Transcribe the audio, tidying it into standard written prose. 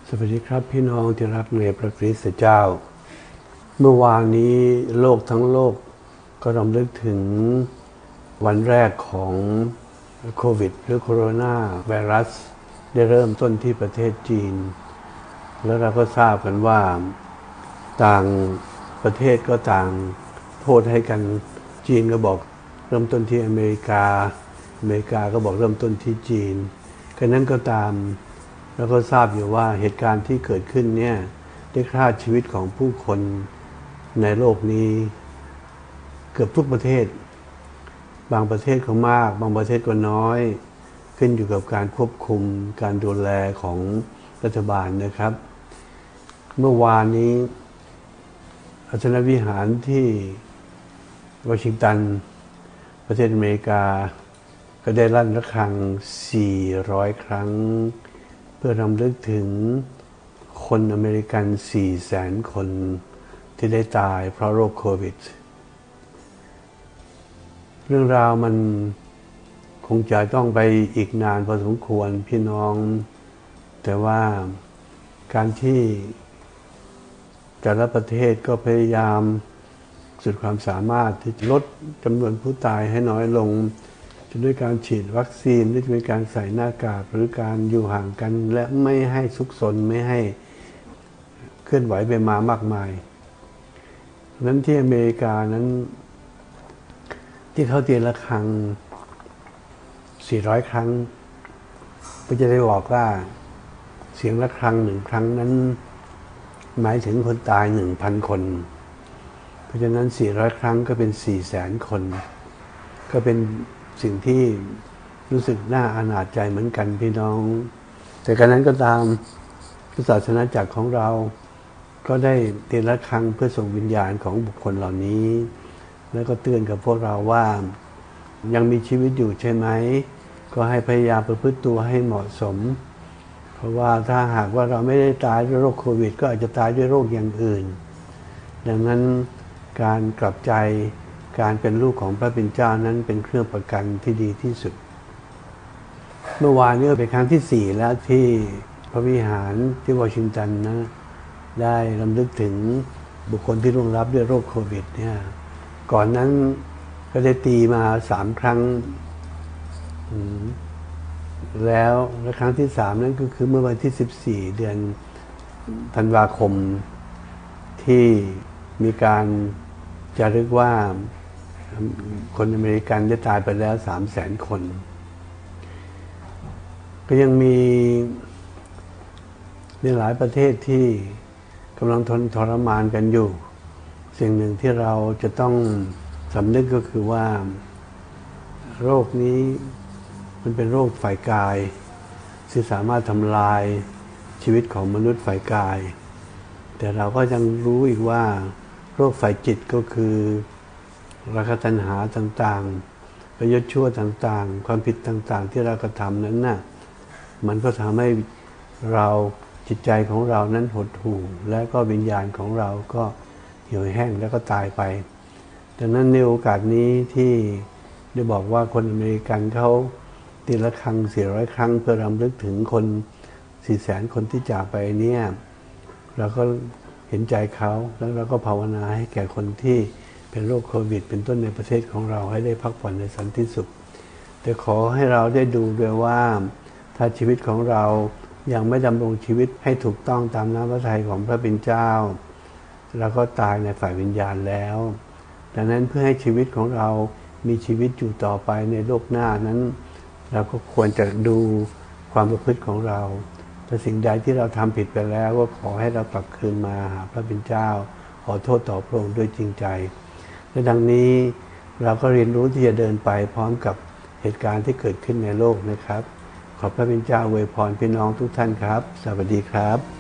สวัสดีครับพี่น้องที่รักในพระคริสต์เจ้าเมื่อวานนี้โลกทั้งโลกก็รำลึกถึงวันแรกของโควิดหรือโคโรนาไวรัสได้เริ่มต้นที่ประเทศจีนแล้วเราก็ทราบกันว่าต่างประเทศก็ต่างโทษให้กันจีนก็บอกเริ่มต้นที่อเมริกาก็บอกเริ่มต้นที่จีนก็นั้นก็ตามแล้วก็ทราบอยู่ว่าเหตุการณ์ที่เกิดขึ้นเนี่ยได้ฆ่าชีวิตของผู้คนในโลกนี้เกือบทุกประเทศบางประเทศก็มากบางประเทศก็น้อยขึ้นอยู่กับการควบคุมการดูแลของรัฐบาลนะครับเมื่อวานนี้อัศนวิหารที่วอชิงตันประเทศอเมริกาก็ได้ลั่นระฆัง400 ครั้งเพื่อรำลึกถึงคนอเมริกัน 400,000 คนที่ได้ตายเพราะโรคโควิดเรื่องราวมันคงจะต้องไปอีกนานพอสมควรพี่น้องแต่ว่าการที่แต่ละประเทศก็พยายามสุดความสามารถที่จะลดจำนวนผู้ตายให้น้อยลงจะด้วยการฉีดวัคซีนด้วยการใส่หน้ากากหรือการอยู่ห่างกันและไม่ให้ซุกซนไม่ให้เคลื่อนไหวไปมามากมายนั้นที่อเมริกานั้นที่เขาตีระฆัง400 ครั้งก็จะได้บอกว่าเสียงระฆัง1 ครั้งนั้นหมายถึงคนตาย 1,000 คนเพราะฉะนั้น400 ครั้งก็เป็น 400,000 คนก็เป็นสิ่งที่รู้สึกน่าอานาจใจเหมือนกันพี่น้องแต่การนั้นก็ตามศาสนาจักรของเราก็ได้ตีระฆังเพื่อส่งวิญญาณของบุคคลเหล่านี้แล้วก็เตือนกับพวกเราว่ายังมีชีวิตอยู่ใช่ไหมก็ให้พยายามประพฤติตัวให้เหมาะสมเพราะว่าถ้าหากว่าเราไม่ได้ตายด้วยโรคโควิดก็อาจจะตายด้วยโรคอย่างอื่นดังนั้นการกลับใจการเป็นลูกของพระเป็นเจ้านั้นเป็นเครื่องประกันที่ดีที่สุดเมื่อวานนี้เป็นครั้งที่4แล้วที่พระวิหารที่วอชิงตันนะได้รำลึกถึงบุคคลที่ล่วงลับด้วยโรคโควิดเนี่ยก่อนนั้นก็ได้ตีมา3 ครั้งแล้วครั้งที่3นั้นก็คือเมื่อวันที่14 เดือนธันวาคมที่มีการจารึกว่าคนอเมริกันได้ตายไปแล้ว 300,000 คนก็ยังมีในหลายประเทศที่กำลังทรมานกันอยู่สิ่งหนึ่งที่เราจะต้องสำนึกก็คือว่าโรคนี้มันเป็นโรคฝ่ายกายที่สามารถทำลายชีวิตของมนุษย์ฝ่ายกายแต่เราก็ยังรู้อีกว่าโรคฝ่ายจิตก็คือราคะตัณหาต่างๆประโยชน์ชั่วต่างๆความผิดต่างๆที่เรากระทำนั้นน่ะมันก็ทำให้เราจิตใจของเรานั้นหดหู่และก็วิญญาณของเราก็เหี่ยวแห้งแล้วก็ตายไปดังนั้นในโอกาสนี้ที่ได้บอกว่าคนอเมริกันเขาตีระฆัง400 ครั้งเพื่อรำลึกถึงคน 400,000 คนที่จากไปเนี่ยเราก็เห็นใจเขาแล้วเราก็ภาวนาให้แก่คนที่เป็นโรคโควิดเป็นต้นในประเทศของเราให้ได้พักผ่อนในสันติสุขแต่ขอให้เราได้ดูด้วยว่าถ้าชีวิตของเรายังไม่ดำรงชีวิตให้ถูกต้องตามน้ำพระทัยของพระเป็นเจ้าเราก็ตายในฝ่ายวิญญาณแล้วดังนั้นเพื่อให้ชีวิตของเรามีชีวิตอยู่ต่อไปในโลกหน้านั้นเราก็ควรจะดูความประพฤติของเราแต่สิ่งใดที่เราทำผิดไปแล้วก็ขอให้เรากลับคืนมาหาพระเป็นเจ้าขอโทษต่อพระองค์ด้วยจริงใจและดังนี้เราก็เรียนรู้ที่จะเดินไปพร้อมกับเหตุการณ์ที่เกิดขึ้นในโลกนะครับขอพระเป็นเจ้าอวยพรพี่น้องทุกท่านครับสวัสดีครับ